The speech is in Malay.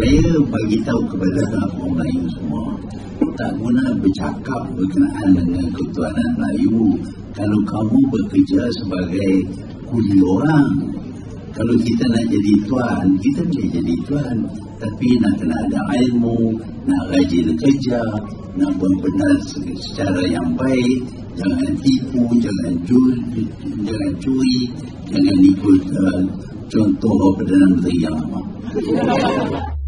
Saya bagi tahu kepada orang Melayu semua, tak guna bercakap berkenaan dengan ketuanan Melayu kalau kamu bekerja sebagai kuli orang. Kalau kita nak jadi tuan, kita boleh jadi tuan, tapi nak kena ada ilmu, nak rajin kerja, nak buat benar secara yang baik, jangan tipu, jangan curi, jangan ikut contoh Perdana Menteri yang lama.